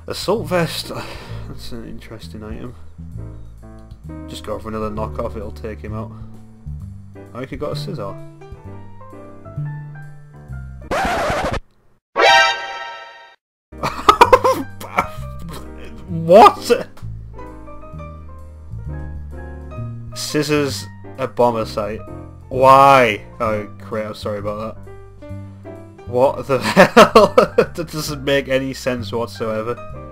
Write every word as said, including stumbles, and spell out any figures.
Assault vest. That's an interesting item. Just go for another knockoff, it'll take him out. Oh, you could got a Scizor. What? Scizor's Abomasite. Why? Oh, great, I'm sorry about that. What the hell? That doesn't make any sense whatsoever.